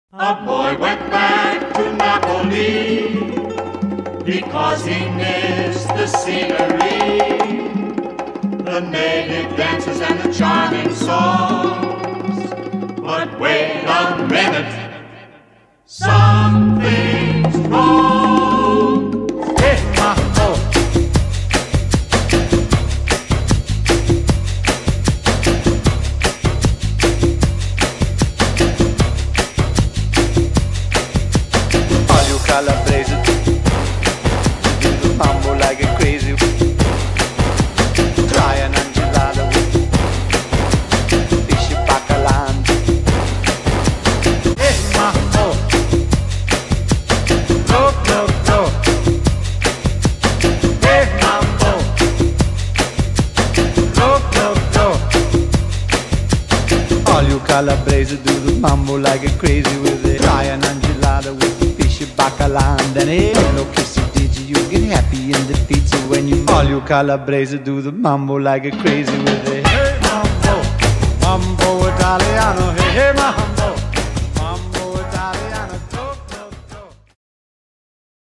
A boy went back to Napoli because he missed the scenery, the native dances and the charming songs. But wait a minute, something's wrong. Hey, ma-oh. Calabrese, do the mambo like a crazy. Try an enchilada with fishy bacalao. Hey, ma-oh. Look, look, look. Hey, ma-oh. Look, look, look. All you Calabrese do the mambo like a crazy with it. Try an enchilada with fishy bacalao. And hey, hello, kissy, did you get happy in the pizza when you? All you Calabrese do the mambo like a crazy with it. Hey, mambo, mambo Italiano. Hey, hey, mambo.